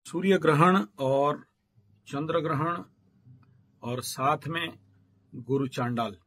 सूर्य ग्रहण और चंद्र ग्रहण और साथ में गुरु चांडाल,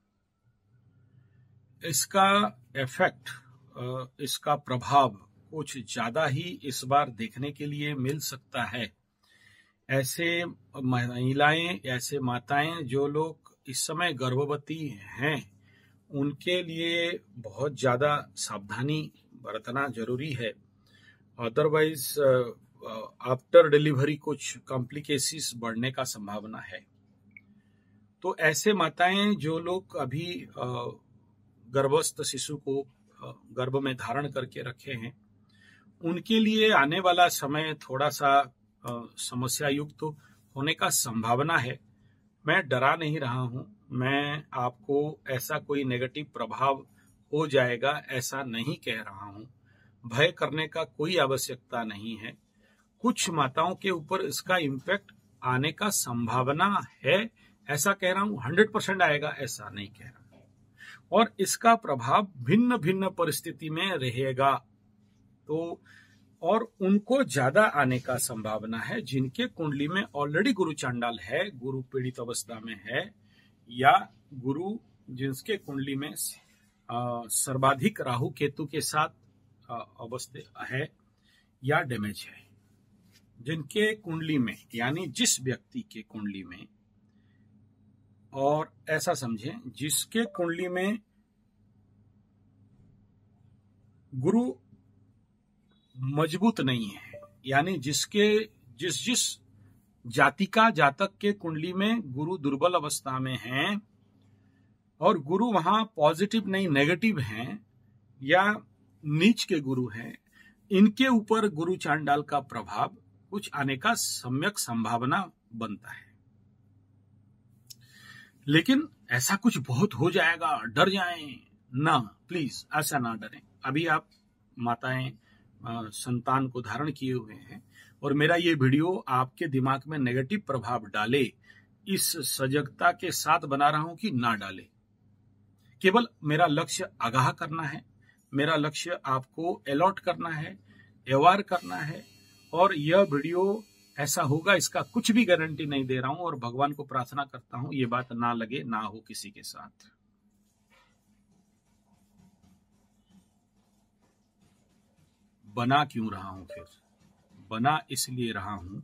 इसका इफेक्ट, इसका प्रभाव कुछ ज्यादा ही इस बार देखने के लिए मिल सकता है। ऐसे महिलाएं, ऐसे माताएं जो लोग इस समय गर्भवती हैं, उनके लिए बहुत ज्यादा सावधानी बरतना जरूरी है। अदरवाइज आफ्टर डिलीवरी कुछ कॉम्प्लिकेशंस बढ़ने का संभावना है। तो ऐसे माताएं जो लोग अभी गर्भस्थ शिशु को गर्भ में धारण करके रखे हैं, उनके लिए आने वाला समय थोड़ा सा समस्या युक्त होने का संभावना है। मैं डरा नहीं रहा हूं, मैं आपको ऐसा कोई नेगेटिव प्रभाव हो जाएगा ऐसा नहीं कह रहा हूं। भय करने का कोई आवश्यकता नहीं है। कुछ माताओं के ऊपर इसका इम्पैक्ट आने का संभावना है ऐसा कह रहा हूं। 100% आएगा ऐसा नहीं कह रहा, और इसका प्रभाव भिन्न भिन्न परिस्थिति में रहेगा। तो और उनको ज्यादा आने का संभावना है जिनके कुंडली में ऑलरेडी गुरु चांडाल है, गुरु पीड़ित अवस्था में है, या गुरु जिनके कुंडली में सर्वाधिक राहु केतु के साथ अवस्था है या डैमेज है। जिनके कुंडली में, यानी जिस व्यक्ति के कुंडली में, और ऐसा समझें जिसके कुंडली में गुरु मजबूत नहीं है, यानी जिस जातिका जातक के कुंडली में गुरु दुर्बल अवस्था में है और गुरु वहां पॉजिटिव नहीं नेगेटिव हैं या नीच के गुरु हैं, इनके ऊपर गुरु चांडाल का प्रभाव कुछ आने का सम्यक संभावना बनता है। लेकिन ऐसा कुछ बहुत हो जाएगा, डर जाएं ना, प्लीज ऐसा ना डरें। अभी आप माताएं संतान को धारण किए हुए हैं और मेरा ये वीडियो आपके दिमाग में नेगेटिव प्रभाव डाले, इस सजगता के साथ बना रहा हूं कि ना डाले। केवल मेरा लक्ष्य आगाह करना है, मेरा लक्ष्य आपको अलर्ट करना है, अवेयर करना है। और यह वीडियो ऐसा होगा इसका कुछ भी गारंटी नहीं दे रहा हूं, और भगवान को प्रार्थना करता हूं ये बात ना लगे, ना हो किसी के साथ। बना क्यों रहा हूं? फिर बना इसलिए रहा हूं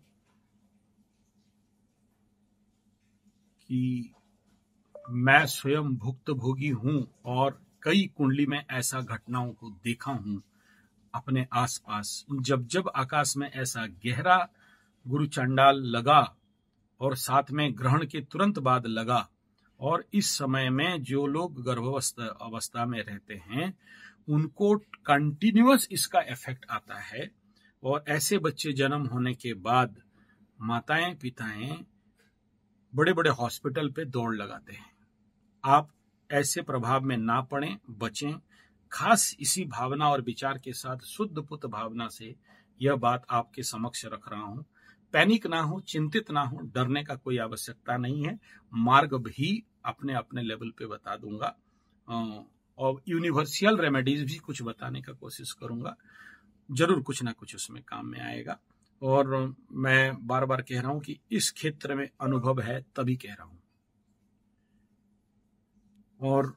कि मैं स्वयं भुक्तभोगी हूं और कई कुंडली में ऐसा घटनाओं को देखा हूं अपने आसपास। जब आकाश में ऐसा गहरा गुरु चांडाल लगा और साथ में ग्रहण के तुरंत बाद लगा, और इस समय में जो लोग गर्भावस्थ अवस्था में रहते हैं उनको कंटिन्यूअस इसका इफेक्ट आता है। और ऐसे बच्चे जन्म होने के बाद माताएं पिताएं बड़े बड़े हॉस्पिटल पे दौड़ लगाते हैं। आप ऐसे प्रभाव में ना पड़ें, बचें। खास इसी भावना और विचार के साथ, शुद्ध पुत भावना से यह बात आपके समक्ष रख रहा हूं। पैनिक ना हो, चिंतित ना हो, डरने का कोई आवश्यकता नहीं है। मार्ग भी अपने अपने लेवल पे बता दूंगा और यूनिवर्सल रेमेडीज भी कुछ बताने का कोशिश करूंगा। जरूर कुछ ना कुछ उसमें काम में आएगा। और मैं बार बार कह रहा हूं कि इस क्षेत्र में अनुभव है तभी कह रहा हूं। और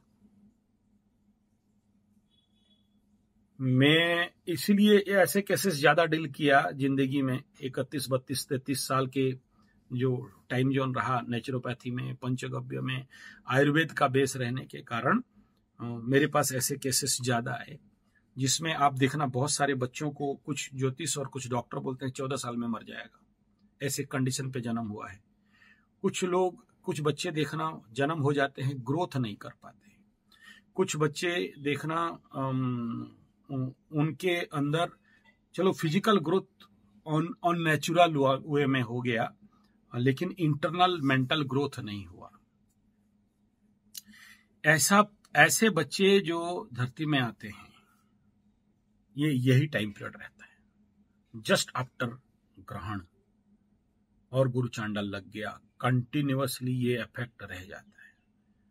मैं इसलिए ऐसे केसेस ज्यादा डील किया जिंदगी में। 31, 32, 33 साल के जो टाइम जोन रहा नेचुरोपैथी में, पंचगव्य में, आयुर्वेद का बेस रहने के कारण मेरे पास ऐसे केसेस ज्यादा आए, जिसमें आप देखना बहुत सारे बच्चों को कुछ ज्योतिष और कुछ डॉक्टर बोलते हैं 14 साल में मर जाएगा, ऐसे कंडीशन पे जन्म हुआ है। कुछ बच्चे देखना जन्म हो जाते हैं, ग्रोथ नहीं कर पाते। कुछ बच्चे देखना उनके अंदर चलो फिजिकल ग्रोथ अननेचुरल वे में हो गया, लेकिन इंटरनल मेंटल ग्रोथ नहीं हुआ। ऐसे बच्चे जो धरती में आते हैं, यही टाइम पीरियड रहता है जस्ट आफ्टर ग्रहण और गुरु चांडाल लग गया, कंटिन्यूअसली ये इफेक्ट रह जाता है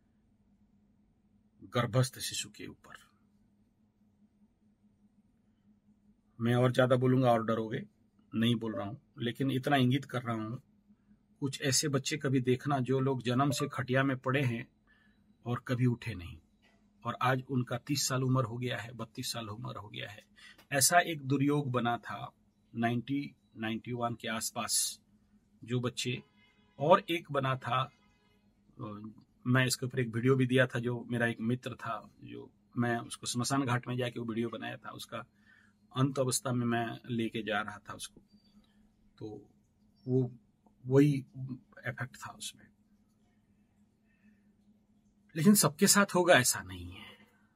गर्भस्थ शिशु के ऊपर। मैं और ज्यादा बोलूंगा और डरोगे नहीं बोल रहा हूं, लेकिन इतना इंगित कर रहा हूं, कुछ ऐसे बच्चे कभी देखना जो लोग जन्म से खटिया में पड़े हैं और कभी उठे नहीं, और आज उनका 30 साल उम्र हो गया है, 32 साल उम्र हो गया है। ऐसा एक दुर्योग बना था 91 के आसपास जो बच्चे, और एक बना था, मैं इसके ऊपर एक वीडियो भी दिया था, जो मेरा एक मित्र था, जो मैं उसको स्मशान घाट में जाके वो वीडियो बनाया था, उसका अंत अवस्था में मैं लेके जा रहा था उसको, तो वो वही इफेक्ट था उसमें। लेकिन सबके साथ होगा ऐसा नहीं है,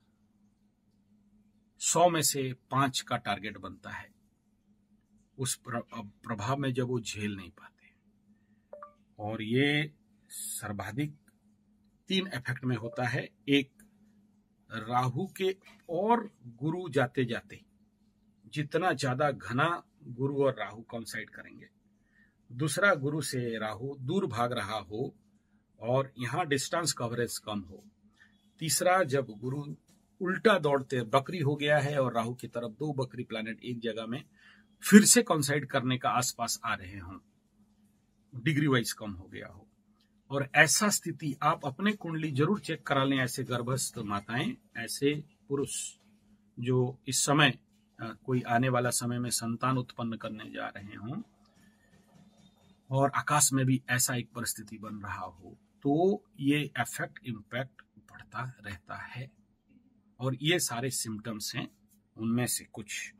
100 में से 5 का टारगेट बनता है उस प्रभाव में जब वो झेल नहीं पाते। और ये सर्वाधिक 3 इफेक्ट में होता है। एक, राहु के और गुरु जाते जाते जितना ज्यादा घना गुरु और राहु कोइंसाइड करेंगे। दूसरा, गुरु से राहु दूर भाग रहा हो और यहां डिस्टेंस कवरेज कम हो। तीसरा, जब गुरु उल्टा दौड़ते बकरी हो गया है और राहु की तरफ 2 बकरी प्लैनेट एक जगह में फिर से कोइंसाइड करने का आसपास आ रहे हों, डिग्री वाइज कम हो गया हो। और ऐसा स्थिति आप अपने कुंडली जरूर चेक करा लें। ऐसे गर्भस्थ माताएं, ऐसे पुरुष जो इस समय कोई आने वाला समय में संतान उत्पन्न करने जा रहे हों और आकाश में भी ऐसा एक परिस्थिति बन रहा हो, तो ये इफेक्ट इम्पैक्ट बढ़ता रहता है। और ये सारे सिम्टम्स हैं, उनमें से कुछ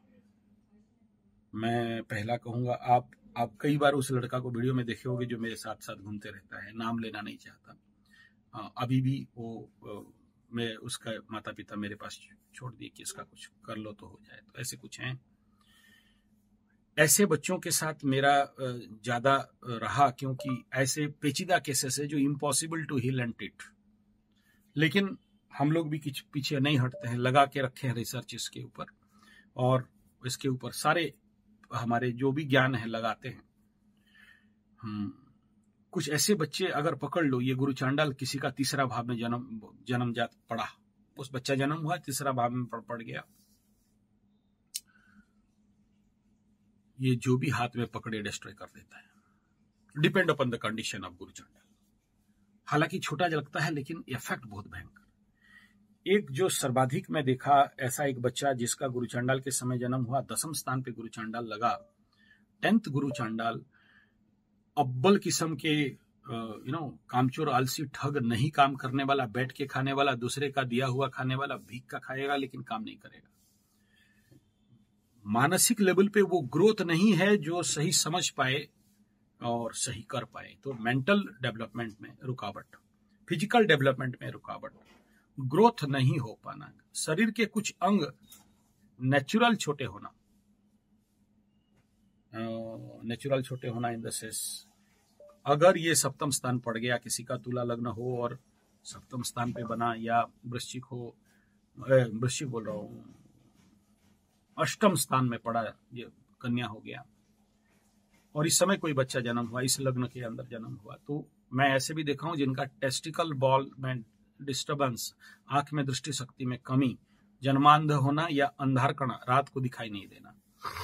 मैं पहला कहूंगा। आप कई बार उस लड़का को वीडियो में देखे होंगे जो मेरे साथ साथ घूमते रहता है, नाम लेना नहीं चाहता। अभी भी वो मैं उसका माता पिता मेरे पास छोड़ दिए कि इसका कुछ कर लो तो हो जाए, तो ऐसे कुछ हैं। ऐसे बच्चों के साथ मेरा ज्यादा रहा, क्योंकि ऐसे पेचीदा केसेस है जो impossible to heal and treat. लेकिन हम लोग भी कुछ पीछे नहीं हटते हैं, लगा के रखे हैं रिसर्च इसके ऊपर, और इसके ऊपर सारे हमारे जो भी ज्ञान है लगाते हैं। कुछ ऐसे बच्चे अगर पकड़ लो, ये गुरु चांडाल किसी का तीसरा भाव में जन्मजात पड़ा, उस बच्चा जन्म हुआ तीसरा भाव में पड़ गया, ये जो भी हाथ में पकड़े डिस्ट्रॉय कर देता है। Depend upon the condition of Guru Chandal. हालांकि छोटा लगता है लेकिन इफेक्ट बहुत भयंकर। एक जो सर्वाधिक में देखा, ऐसा एक बच्चा जिसका गुरु चांडाल के समय जन्म हुआ, 10वें स्थान पे गुरु चांडाल लगा, 10th गुरु चांडाल, अव्वल किस्म के कामचोर, आलसी, ठग, नहीं काम करने वाला, बैठ के खाने वाला, दूसरे का दिया हुआ खाने वाला, भीख का खाएगा लेकिन काम नहीं करेगा। मानसिक लेवल पे वो ग्रोथ नहीं है जो सही समझ पाए और सही कर पाए। तो मेंटल डेवलपमेंट में रुकावट, फिजिकल डेवलपमेंट में रुकावट, ग्रोथ नहीं हो पाना, शरीर के कुछ अंग नेचुरल छोटे होना, इन द सेंस, अगर ये 7वें स्थान पड़ गया, किसी का तुला लग्न हो और 7वें स्थान पे बना, या वृश्चिक हो, वृश्चिक बोल रहा हूं, 8वें स्थान में पड़ा, ये कन्या हो गया, और इस समय कोई बच्चा जन्म हुआ, इस लग्न के अंदर जन्म हुआ, तो मैं ऐसे भी देखा हूं जिनका टेस्टिकल बॉल में डिस्टर्बेंस, आंख में दृष्टि शक्ति में कमी, जन्मांध होना या अंधारकण, रात को दिखाई नहीं देना,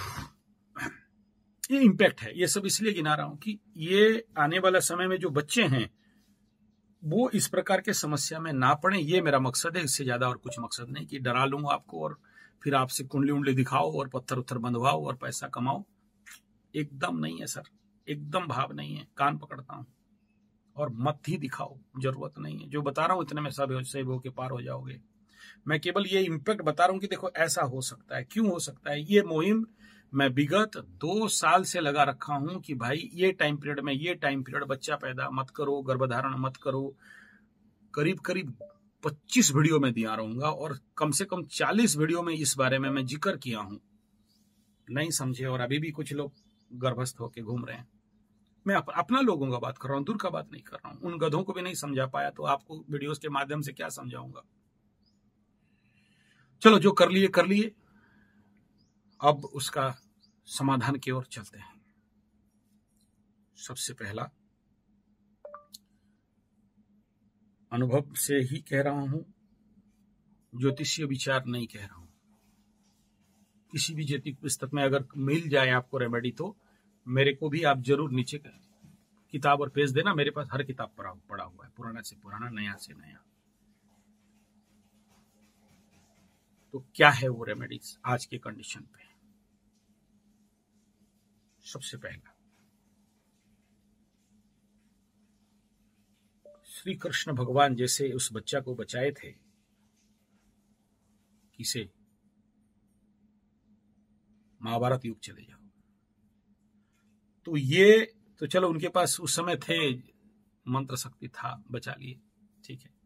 ये इम्पैक्ट है। ये सब इसलिए गिना रहा हूं कि ये आने वाला समय में जो बच्चे हैं वो इस प्रकार के समस्या में ना पड़े, ये मेरा मकसद है। इससे ज्यादा और कुछ मकसद नहीं कि डरा लूं आपको और फिर आपसे कुंडली उंडली दिखाओ और पत्थर उत्थर बंधवाओ और पैसा कमाओ। एकदम नहीं है सर, एकदम भाव नहीं है, कान पकड़ता हूं, और मत ही दिखाओ, जरूरत नहीं है। जो बता रहा हूं इतने में सब सेब होके पार हो जाओगे। मैं केवल ये इम्पैक्ट बता रहा हूं कि देखो ऐसा हो सकता है, क्यों हो सकता है। ये मुहिम मैं विगत 2 साल से लगा रखा हूं कि भाई ये टाइम पीरियड बच्चा पैदा मत करो, गर्भधारण मत करो। करीब 25 वीडियो में दिया रहूंगा और कम से कम 40 वीडियो में इस बारे में मैं जिक्र किया हूं, नहीं समझे और अभी भी कुछ लोग गर्भस्थ होके घूम रहे हैं। मैं अपना लोगों का बात कर रहा हूं, दूर का बात नहीं कर रहा हूं। उन गधों को भी नहीं समझा पाया तो आपको वीडियोस के माध्यम से क्या समझाऊंगा। चलो जो कर लिए, अब उसका समाधान की ओर चलते हैं। सबसे पहला, अनुभव से ही कह रहा हूं, ज्योतिषीय विचार नहीं कह रहा हूं। किसी भी ज्योतिष पुस्तक में अगर मिल जाए आपको रेमेडी तो मेरे को भी आप जरूर नीचे किताब और पेज देना, मेरे पास हर किताब पढ़ा हुआ है, पुराना से पुराना, नया से नया। तो क्या है वो रेमेडीज आज के कंडीशन पे? सबसे पहला, श्री कृष्ण भगवान जैसे उस बच्चा को बचाए थे, किसे? महाभारत युग चले जाओ, तो ये तो चलो उनके पास उस समय थे, मंत्र शक्ति था, बचा लिए, ठीक है।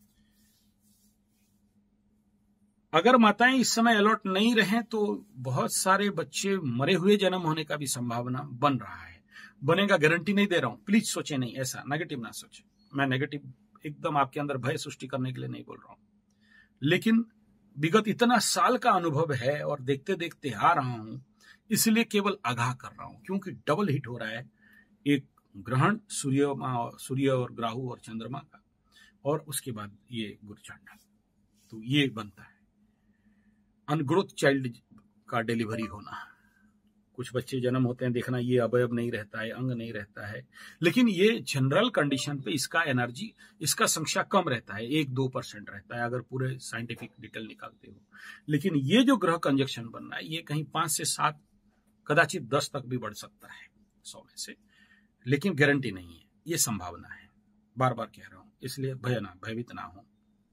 अगर माताएं इस समय अलर्ट नहीं रहे तो बहुत सारे बच्चे मरे हुए जन्म होने का भी संभावना बन रहा है। बनेगा गारंटी नहीं दे रहा हूं, प्लीज सोचे नहीं, ऐसा नेगेटिव ना सोचे। मैं नेगेटिव एकदम आपके अंदर भय सृष्टि करने के लिए नहीं बोल रहा हूं, लेकिन विगत इतना साल का अनुभव है और देखते देखते आ रहा हूं, इसलिए केवल आगाह कर रहा हूं, क्योंकि डबल हिट हो रहा है। एक ग्रहण सूर्य और राहु और चंद्रमा का, और उसके बाद ये गुरुचंड, तो ये बनता है अनग्रोथ चाइल्ड का डिलीवरी होना। कुछ बच्चे जन्म होते हैं, देखना ये अवयव नहीं रहता है, अंग नहीं रहता है, लेकिन ये जनरल कंडीशन पे इसका एनर्जी, इसका संख्या कम रहता है, 1-2% रहता है अगर पूरे साइंटिफिक डिटेल निकालते हो। लेकिन ये जो ग्रह कंजक्शन बनना है, ये कहीं 5 से 7, कदाचित 10 तक भी बढ़ सकता है 100 में से, लेकिन गारंटी नहीं है, ये संभावना है। बार बार कह रहा हूं, इसलिए भयभीत ना हो।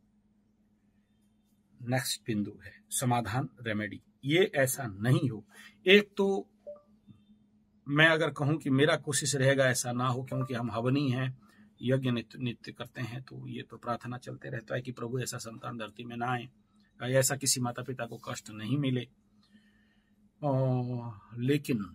नेक्स्ट बिंदु है समाधान, रेमेडी। ये ऐसा नहीं हो, एक तो मैं अगर कहूं कि मेरा कोशिश रहेगा ऐसा ना हो, क्योंकि हम हवनी हैं, यज्ञ नित्य करते हैं, तो ये तो प्रार्थना चलते रहता है कि प्रभु ऐसा संतान धरती में ना आए, ऐसा किसी माता पिता को कष्ट नहीं मिले। लेकिन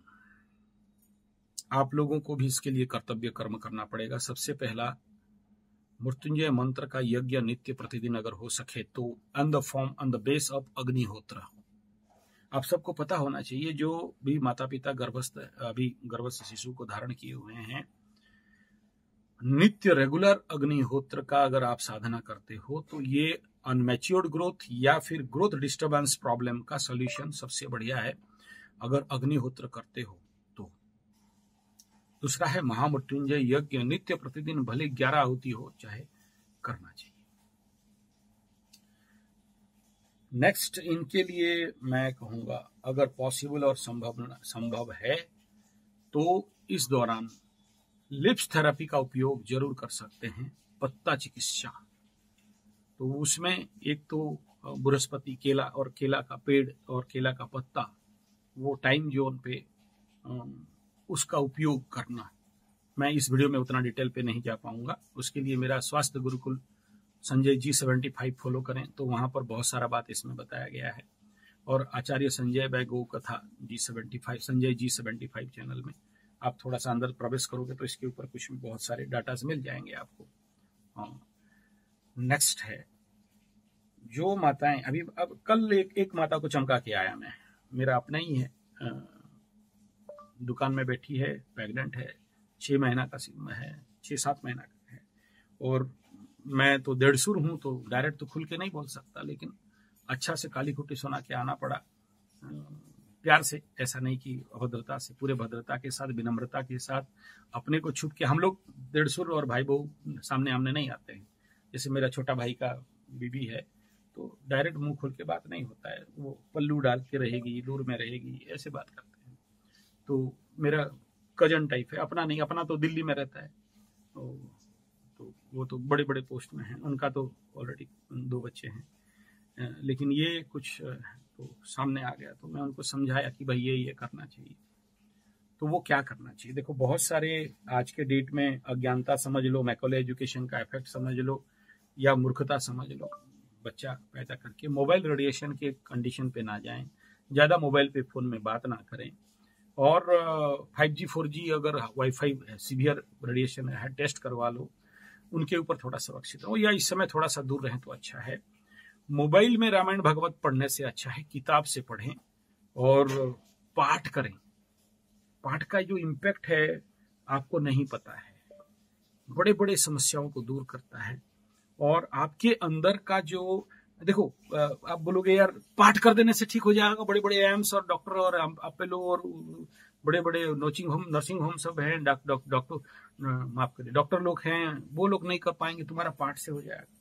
आप लोगों को भी इसके लिए कर्तव्य कर्म करना पड़ेगा। सबसे पहला, मृत्युंजय मंत्र का यज्ञ नित्य प्रतिदिन अगर हो सके तो on the form, on the base of Agnihotra. आप सबको पता होना चाहिए, जो भी माता पिता गर्भस्थ शिशु को धारण किए हुए हैं, नित्य रेगुलर अग्निहोत्र का अगर आप साधना करते हो तो ये अनमैच्योर्ड ग्रोथ या फिर ग्रोथ डिस्टर्बेंस प्रॉब्लम का सॉल्यूशन सबसे बढ़िया है, अगर अग्निहोत्र करते हो तो। दूसरा है महामृत्युंजय यज्ञ, नित्य प्रतिदिन भले 11 आहुति हो, चाहे करना चाहिए। नेक्स्ट, इनके लिए मैं कहूंगा अगर पॉसिबल और संभव है तो इस दौरान लिप्स थेरेपी का उपयोग जरूर कर सकते हैं। पत्ता चिकित्सा, तो उसमें एक तो बृहस्पति, केला और केला का पेड़ और केला का पत्ता, वो टाइम जोन पे उसका उपयोग करना। मैं इस वीडियो में उतना डिटेल पे नहीं जा पाऊंगा, उसके लिए मेरा स्वास्थ्य गुरुकुल संजय G75 फॉलो करें, तो वहां पर बहुत सारा बात इसमें बताया गया है। और आचार्य संजय बाय गौ कथा G75, संजय G75 चैनल में आप थोड़ा सा अंदर प्रवेश करोगे तो इसके ऊपर कुछ बहुत सारे डाटाज मिल जाएंगे आपको। नेक्स्ट है, जो माताएं अब कल एक माता को चमका के आया मैं, मेरा अपना ही है, दुकान में बैठी है, प्रेग्नेंट है, 6 महीना का है, 6-7 महीना का है, और मैं तो डेढ़सुर हूं, तो डायरेक्ट तो खुल के नहीं बोल सकता, लेकिन अच्छा से काली खुटी सुना के आना पड़ा, प्यार से, ऐसा नहीं कि अभद्रता से, पूरे भद्रता के साथ, विनम्रता के साथ, अपने को छुप के। हम लोग डेढ़सुर और भाई बहू सामने आमने नहीं आते हैं, जैसे मेरा छोटा भाई का बीबी है, तो डायरेक्ट मुंह खोल के बात नहीं होता है, वो पल्लू डाल के रहेगी, दूर में रहेगी, ऐसे बात करते हैं। तो मेरा कजन टाइप है, अपना नहीं, अपना तो दिल्ली में रहता है, तो वो तो बड़े बड़े पोस्ट में हैं, उनका तो ऑलरेडी 2 बच्चे हैं, लेकिन ये कुछ तो सामने आ गया, तो मैं उनको समझाया कि भाई ये करना चाहिए। तो वो क्या करना चाहिए? देखो, बहुत सारे आज के डेट में अज्ञानता समझ लो, मैकॉले एजुकेशन का इफेक्ट समझ लो, या मूर्खता समझ लो, बच्चा पैदा करके मोबाइल रेडिएशन के कंडीशन पे ना जाएं, ज्यादा मोबाइल पे फोन में बात ना करें, और 5G 4G अगर वाईफाई सीवियर रेडिएशन है, टेस्ट करवा लो, उनके ऊपर थोड़ा सुरक्षित रहो, या इस समय थोड़ा सा दूर रहें तो अच्छा है। मोबाइल में रामायण भागवत पढ़ने से अच्छा है किताब से पढ़ें और पाठ करें। पाठ का जो इम्पैक्ट है आपको नहीं पता है, बड़े बड़े समस्याओं को दूर करता है, और आपके अंदर का जो, देखो आप बोलोगे यार पाठ कर देने से ठीक हो जाएगा, बड़े बड़े एम्स और डॉक्टर और अपेलो और बड़े बड़े नर्सिंग होम सब हैं, डॉक्टर माफ करिए डॉक्टर लोग हैं, वो लोग नहीं कर पाएंगे, तुम्हारा पार्ट से हो जाएगा।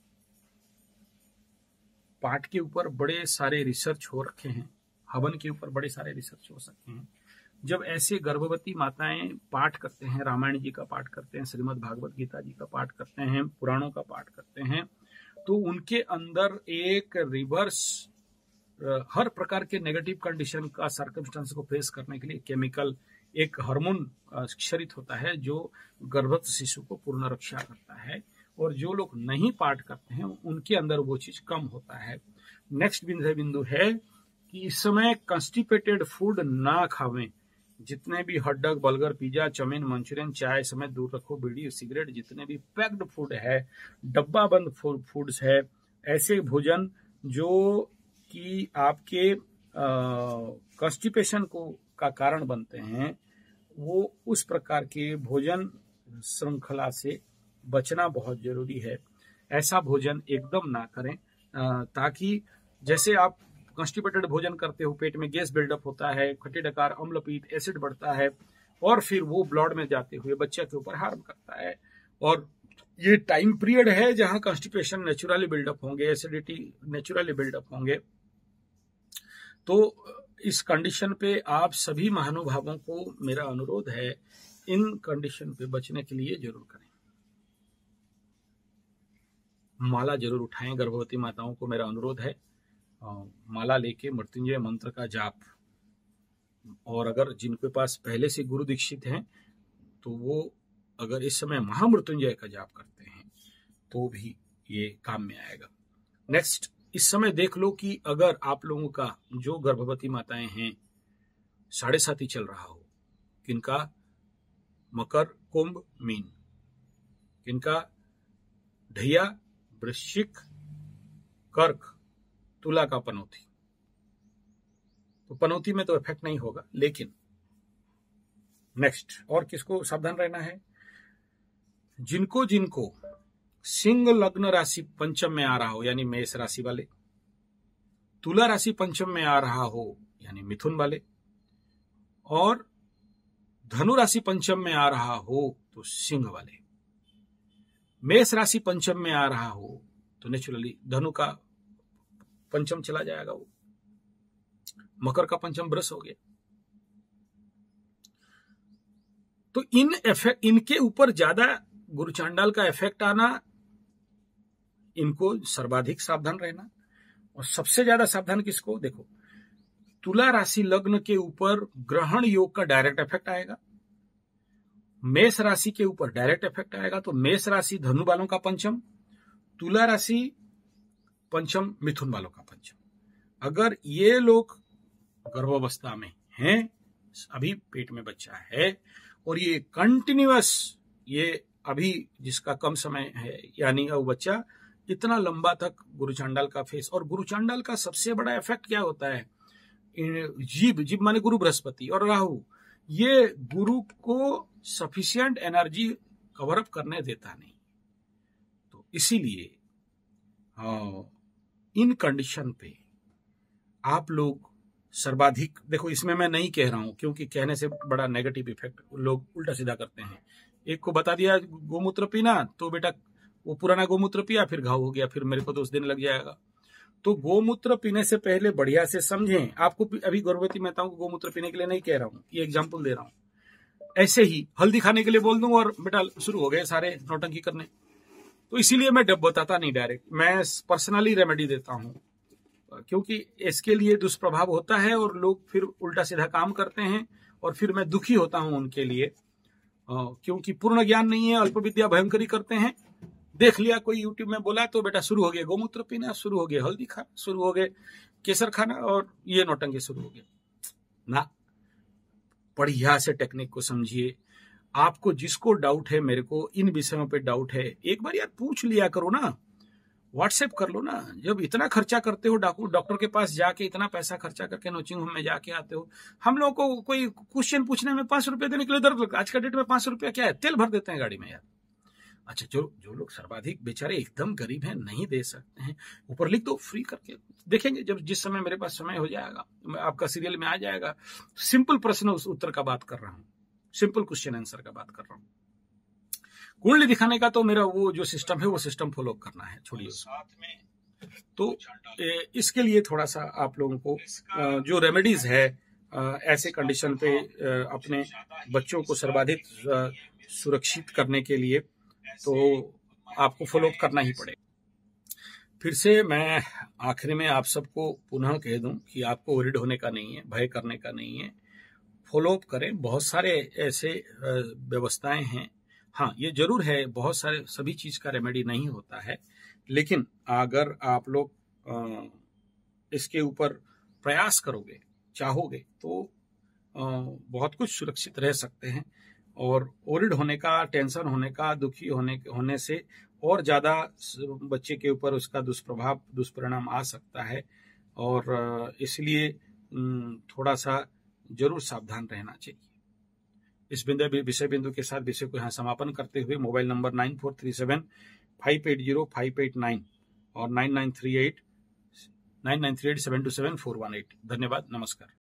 पार्ट के ऊपर बड़े सारे रिसर्च हो रखे हैं, हवन के ऊपर बड़े सारे रिसर्च हो सकते हैं। जब ऐसे गर्भवती माताएं पाठ करते हैं, रामायण जी का पाठ करते हैं, श्रीमद् भागवत गीता जी का पाठ करते हैं, पुराणों का पाठ करते हैं, तो उनके अंदर एक रिवर्स हर प्रकार के नेगेटिव कंडीशन का सर्कमस्टेंस को फेस करने के लिए केमिकल एक हार्मोन क्षरित होता है जो गर्भस्थ शिशु को पूर्ण रक्षा करता है, और जो लोग नहीं पाठ करते हैं उनके अंदर वो चीज कम होता है। नेक्स्ट बिंदु है कि इस समय कंस्टिपेटेड फूड ना खावें। जितने भी hot dog, burger, pizza, chowmein, Manchurian, चाय समेत दूर रखो। बीड़ी, सिगरेट, जितने भी पैक्ड फूड है, डब्बा बंद फूड्स है, ऐसे भोजन जो कि आपके कॉन्स्टिपेशन को का कारण बनते हैं, वो उस प्रकार के भोजन श्रृंखला से बचना बहुत जरूरी है। ऐसा भोजन एकदम ना करें, ताकि जैसे आप कॉन्स्टिपेटेड भोजन करते हो, पेट में गैस बिल्डअप होता है, खट्टी डकार, अम्लपीत, एसिड बढ़ता है, और फिर वो ब्लड में जाते हुए बच्चे के ऊपर हार्म करता है। और ये टाइम पीरियड है जहां कॉन्स्टिपेशन नेचुरली बिल्डअप होंगे, एसिडिटी नेचुरली बिल्डअप होंगे। तो इस कंडीशन पे आप सभी महानुभावों को मेरा अनुरोध है, इन कंडीशन पे बचने के लिए जरूर करें। माला जरूर उठाएं। गर्भवती माताओं को मेरा अनुरोध है, माला लेके मृत्युंजय मंत्र का जाप, और अगर जिनके पास पहले से गुरु दीक्षित हैं तो वो अगर इस समय महामृत्युंजय का जाप करते हैं तो भी ये काम में आएगा। नेक्स्ट, इस समय देख लो कि अगर आप लोगों का जो गर्भवती माताएं हैं 7.5 चल रहा हो, किनका मकर, कुंभ, मीन, किनका ढैया, वृश्चिक, कर्क, तुला का पनौती, तो पनौती में तो इफेक्ट नहीं होगा। लेकिन नेक्स्ट, और किसको सावधान रहना है? जिनको सिंह लग्न राशि पंचम में आ रहा हो, यानी मेष राशि वाले, तुला राशि पंचम में आ रहा हो, यानी मिथुन वाले, और धनु राशि पंचम में आ रहा हो तो सिंह वाले, मेष राशि पंचम में आ रहा हो तो नेचुरली धनु का पंचम चला जाएगा, वो मकर का पंचम वृष हो गया। तो इनके ऊपर ज्यादा गुरु चांडाल का इफेक्ट आना, इनको सर्वाधिक सावधान रहना। और सबसे ज्यादा सावधान किसको? देखो, तुला राशि लग्न के ऊपर ग्रहण योग का डायरेक्ट इफेक्ट आएगा, मेष राशि के ऊपर डायरेक्ट इफेक्ट आएगा। तो मेष राशि धनु वालों का पंचम, तुला राशि पंचम मिथुन वालों का पंचम। अगर ये लोग गर्भावस्था में हैं, अभी पेट में बच्चा है, और ये कंटिन्यूअस, ये अभी जिसका कम समय है, यानी वो बच्चा इतना लंबा तक गुरु चांडाल का फेस, और गुरु चांडाल का सबसे बड़ा इफेक्ट क्या होता है? जीव माने गुरु बृहस्पति और राहु, ये गुरु को सफिशिएंट एनर्जी कवर अप करने देता नहीं। तो इसीलिए इन कंडीशन पे आप लोग सर्वाधिक, देखो इसमें मैं नहीं कह रहा हूं क्योंकि कहने से बड़ा नेगेटिव इफेक्ट लोग उल्टा सीधा करते हैं। एक को बता दिया गोमूत्र पीना, तो बेटा वो पुराना गोमूत्र पिया, फिर घाव हो गया, फिर मेरे को 2 दिन लग जाएगा। तो गोमूत्र पीने से पहले बढ़िया से समझें। आपको अभी गर्भवती माताओं को गोमूत्र पीने के लिए नहीं कह रहा हूं, ये एग्जाम्पल दे रहा हूं। ऐसे ही हल्दी खाने के लिए बोल दूं और बेटा शुरू हो गए सारे नौटंकी करने, तो इसीलिए मैं बताता नहीं डायरेक्ट, मैं पर्सनली रेमेडी देता हूं, क्योंकि इसके लिए दुष्प्रभाव होता है और लोग फिर उल्टा सीधा काम करते हैं, और फिर मैं दुखी होता हूं उनके लिए, क्योंकि पूर्ण ज्ञान नहीं है, अल्प विद्या भयंकरी करते हैं। देख लिया कोई यूट्यूब में बोला तो बेटा शुरू हो गया गोमूत्र पीना, शुरू हो गया हल्दी खाना, शुरू हो गए केसर खाना, और ये नौटंकी शुरू हो गए ना। बढ़िया से टेक्निक को समझिए। आपको जिसको डाउट है, मेरे को इन विषयों पे डाउट है, एक बार यार पूछ लिया करो ना, व्हाट्सएप कर लो ना। जब इतना खर्चा करते हो डॉक्टर के पास जाके, इतना पैसा खर्चा करके नर्सिंग होम में जाके आते हो, हम लोग को कोई क्वेश्चन पूछने में 500 रुपए देने के लिए दर्द लगता है। आज का डेट में 500 रुपया क्या है? तेल भर देते हैं गाड़ी में यार। अच्छा, जो लोग सर्वाधिक बेचारे एकदम गरीब हैं, नहीं दे सकते हैं, ऊपर लिख दो फ्री करके। देखेंगे जब जिस समय मेरे पास समय हो जाएगा, आपका सीरियल में आ जाएगा। सिंपल प्रश्न उत्तर का बात कर रहा हूं, सिंपल क्वेश्चन आंसर का बात कर रहा हूं। कुंडली दिखाने का तो मेरा वो जो सिस्टम है वो सिस्टम फॉलो करना है, छोड़िए। साथ में तो इसके लिए थोड़ा सा आप लोगों को जो रेमेडीज है ऐसे कंडीशन पे अपने बच्चों को सर्वाधिक सुरक्षित करने के लिए तो आपको फॉलो करना ही पड़ेगा। फिर से मैं आखिर में आप सबको पुनः कह दूं कि आपको वरीड होने का नहीं है, भय करने का नहीं है, फॉलो अप करें। बहुत सारे ऐसे व्यवस्थाएं हैं। हाँ, ये जरूर है, बहुत सारे सभी चीज का रेमेडी नहीं होता है, लेकिन अगर आप लोग इसके ऊपर प्रयास करोगे, चाहोगे, तो बहुत कुछ सुरक्षित रह सकते हैं। और ओरिड होने का, टेंशन होने का, दुखी होने से और ज्यादा बच्चे के ऊपर उसका दुष्प्रभाव, दुष्परिणाम आ सकता है। और इसलिए थोड़ा सा जरूर सावधान रहना चाहिए। इस विषय बिंदु के साथ विषय को यहाँ समापन करते हुए मोबाइल नंबर 9437580589 और 9938 727 418। धन्यवाद, नमस्कार।